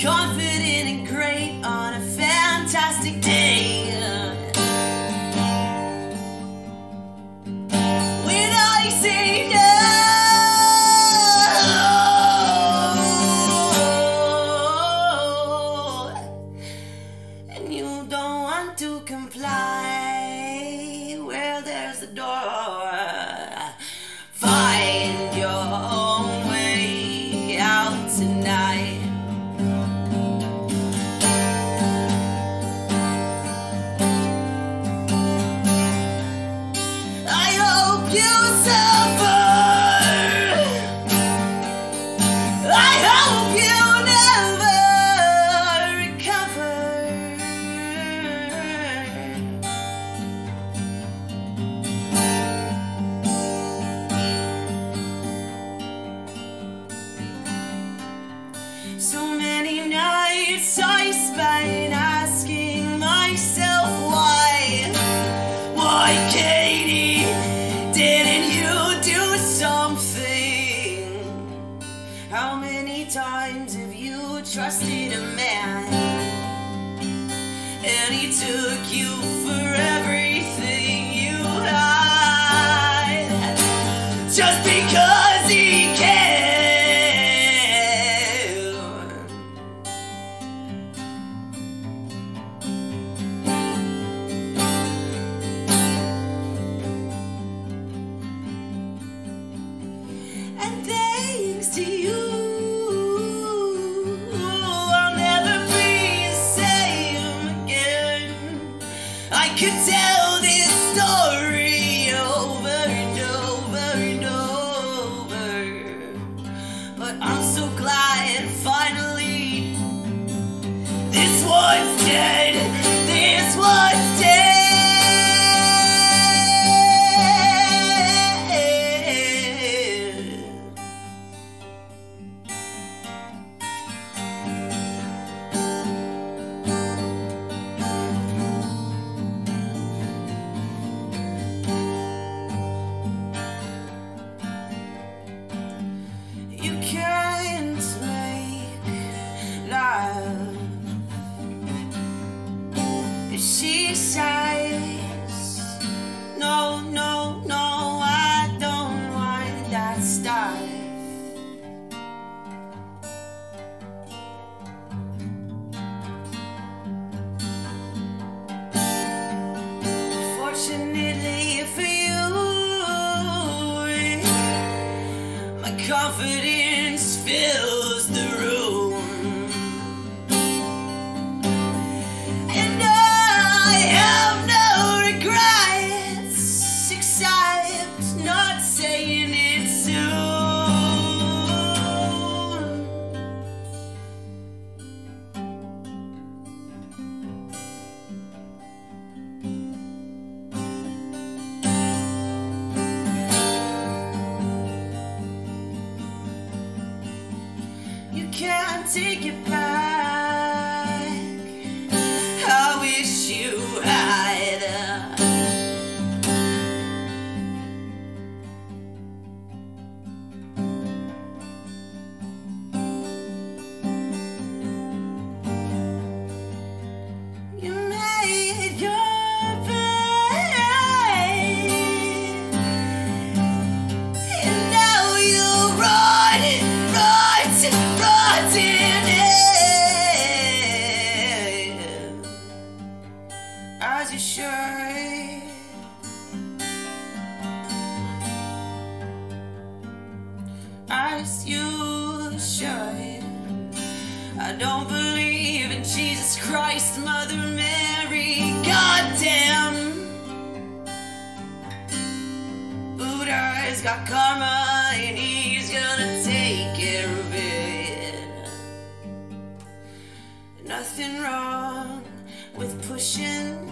confident and great on a fantastic day. When I say no, and you don't want to comply, well, there's the door. Find your own way out tonight. I hope you suffer. I hope you never recover. So many nights I spent asking myself why. Why, Katie, didn't you do something? How many times have you trusted a man and he took you for everything you had just because he can? And thanks to you, I'll never be the same again. I could tell this story over and over and over, but I'm so glad finally this one's dead. This one's dead. You can't make love if she says no, no, no, I don't want that stuff. Fortunately for you, my confidence fills the room, and I have no regrets except not saying it soon. You can't take it back. I wish you had. You made your bed, and now you run in it, as you should, as you should. I don't believe in Jesus Christ, Mother Mary, goddamn. Buddha's got karma and he's gonna take care of it. Nothing wrong with pushing